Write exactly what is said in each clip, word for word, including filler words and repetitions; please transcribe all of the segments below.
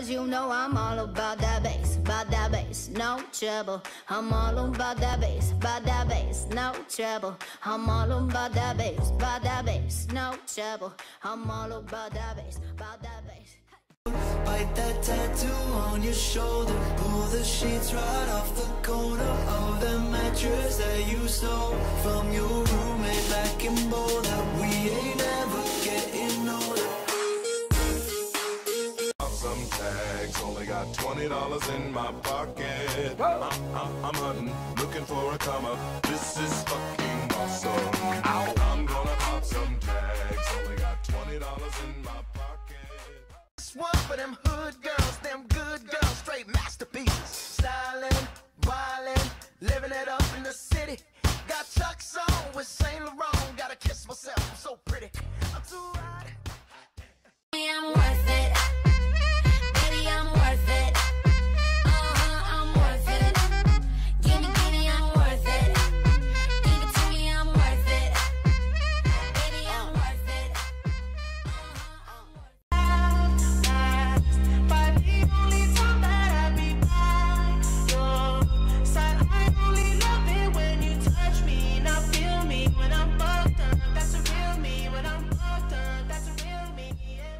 Cause you know I'm all about that bass, about that bass, no trouble. I'm all about that bass, about that bass, no trouble. I'm all about that bass, about that bass, no trouble. I'm all about that bass, about that bass. Bite that tattoo on your shoulder. Pull the sheets right off the corner of the mattress that you stole from your roommate back in Boulder. We ain't ever getting older. Some tags, only got twenty dollars in my pocket. I'm, I'm, I'm hunting, looking for a come up. This is fucking awesome. Ow. I'm gonna pop some tags, only got twenty dollars in my pocket. This one for them hood girls, them good girls, straight masterpieces. Stylin', wildin', living it up in the city. Got Chuck's on with Saint Laurent. Gotta kiss myself, I'm so pretty. I'm too hot. I'm worth it. Baby, I'm worth it. Uh-huh, I'm worth it. Give me, give me, I'm worth it. Give it to me, I'm worth it. Baby, I'm worth it. Uh-huh, I'm worth it. But the only time that I be by your side, I only love it when you touch me. Now feel me when I'm fucked up. That's a real me. When I'm fucked up, that's a real me.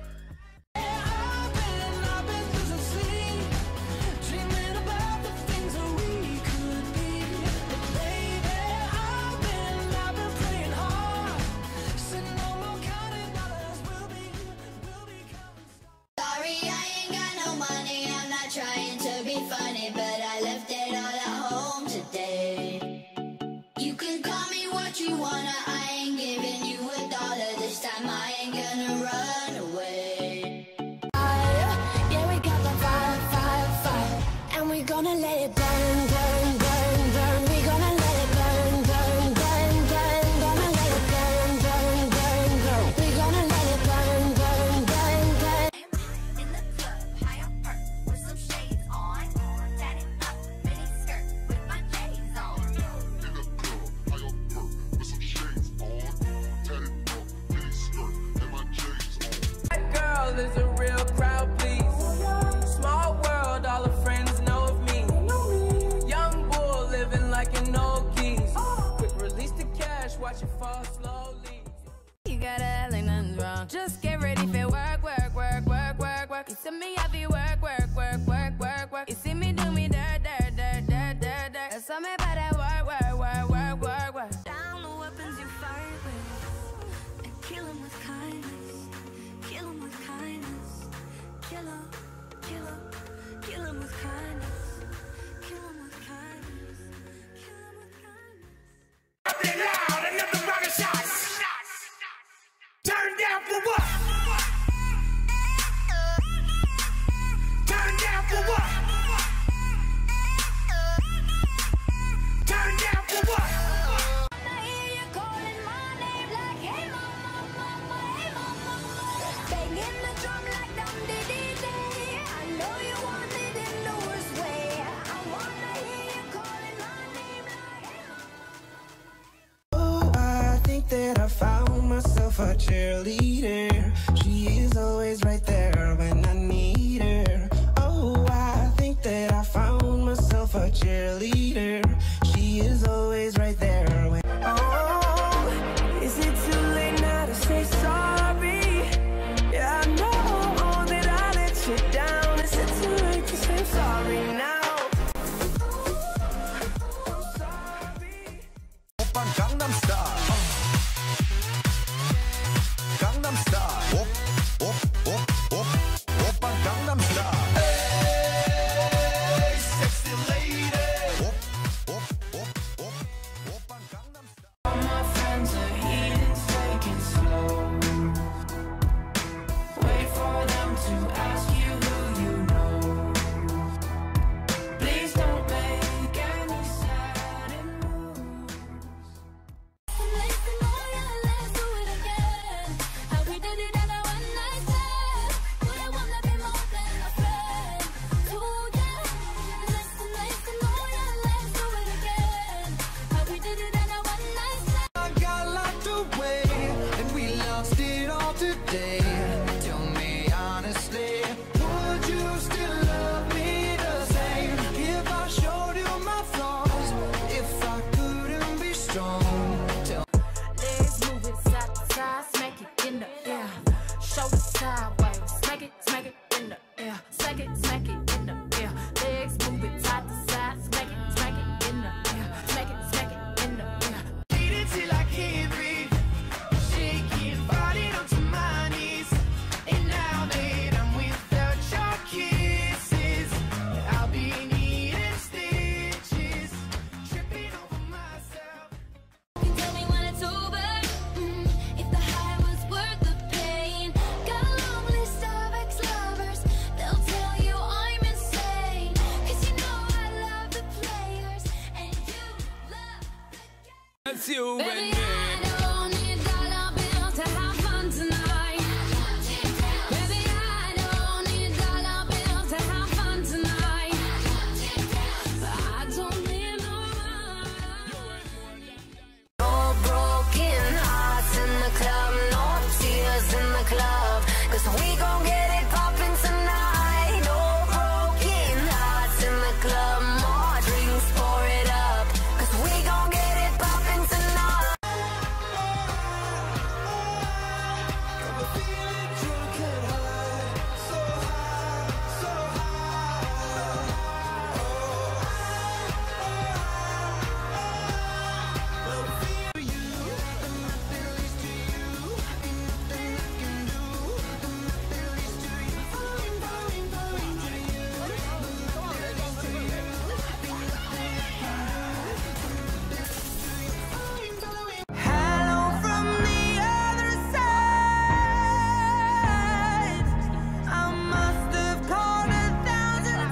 Trying to be funny, but I left it all at home today. You can call me what you wanna, I ain't giving you a dollar this time. I ain't gonna run away. Fire, yeah, we got the fire, fire, fire, and we gonna let it burn, burn, burn, burn. We gonna let it burn, burn, burn, burn. Gonna let it burn, burn, burn, burn. We gonna let it burn, burn, burn, burn. In the club, high up perk, with some shades on. Tatted up, mini skirt, with my J's on. In the club, high up perk, with some shades on. Tatted up, mini skirt, and my J's on. That girl is a real crowd, please. Small world, all her friends know of me. Young bull living like an old geese. Quick release the cash, watch it fall slowly. You gotta act like nothing's wrong. Just get ready for work, work, work, work, work, work. You see me, I be work, work, work, work, work, work. You see me do me dirt, dirt, dirt, dirt, dirt, dirt. That's something about that work, work, work, work, work, work. Down the weapons you fight with, and kill 'em with kindness. Kill 'em with kindness. Kill 'em, kill 'em, kill 'em with kindness. Kill 'em with kindness. Kill 'em with kindness. Get loud, another round of shots. Turn down for what? Turn down for what? Turn down for what? I hear you calling my name like, hey mama, mama, hey mama. Banging the drum like dum dee dee dee. I know you want it in the worst way. I wanna hear you calling my name like, hey mama. Oh, I think that I found myself a cheerleader. She is always right there when I need her. Oh, I think that I found myself a cheerleader. She is always right there when. Oh, is it too late now to say sorry? Yeah, I know that I let you down. Is it too late to say sorry now? I'm sorry. Gangnam Style. Gangnam Style. Just you Baby, and me. I don't need dollar bills to have fun tonight. Baby, I don't need dollar bills to have fun tonight. I don't need no money. No broken hearts in the club, no tears in the club, 'cause we gon' get it poppin' tonight. No broken hearts in the club, more drinks, pour it up, 'cause we gon' get it poppin' tonight. Got me feeling drunk and high, so high, so high. Well, feel you, and nothing leads to you, ain't nothing I can do, and nothing leads to you. Falling, falling, falling to you, nothing leads to you, ain't nothing I can do, falling, falling. Hello from the other side. I must have called a thousand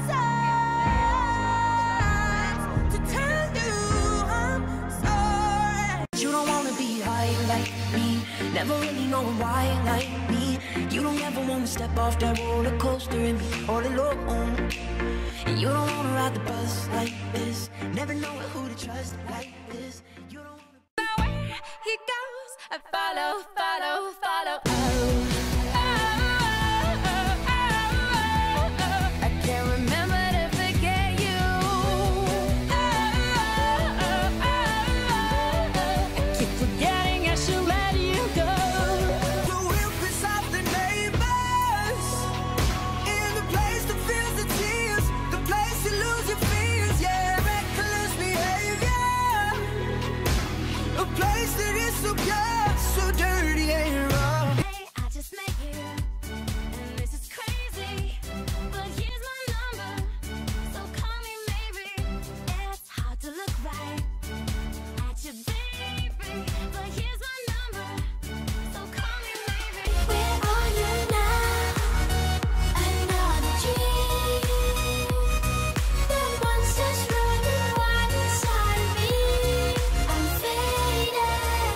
times to tell you I'm sorry. You don't wanna be high like me, never really knowing why like me. You don't ever wanna step off that roller coaster and be all alone. And you don't wanna ride the bus like this, never know who to trust like this. You don't wanna. Where he goes, I follow, follow, follow. Oh, oh, oh, oh, oh. I can't remember to forget you. Oh, oh, oh, oh, oh. I keep forgetting I should let you go. The whip is off the neighbors, in the place that feels the tears, the place you lose your fears, yeah, reckless behavior, a place that is so pure, so dirty and raw. Hey, I just met you, and this is crazy, but here's my number, so call me maybe. It's hard to look right at you, baby, but here's my number, so call me maybe. Where are you now? Another dream. The monster's running wild inside of me. I'm faded.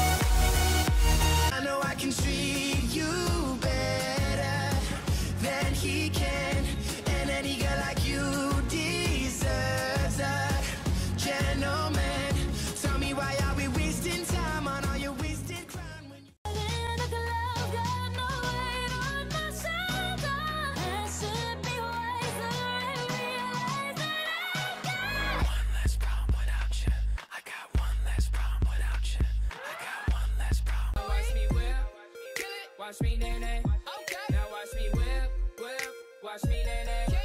I know I can treat you better than he can, and any girl like you deserves a gentleman. Tell me why are we wasting time on all your wasted crime when you In the club, got no weight on my shoulder. I should be wiser and realize that I got one less problem without you. I got one less problem without you. I got one less problem. Watch me whip, watch me nay nay. Okay. Now watch me whip, whip, watch me nay nay.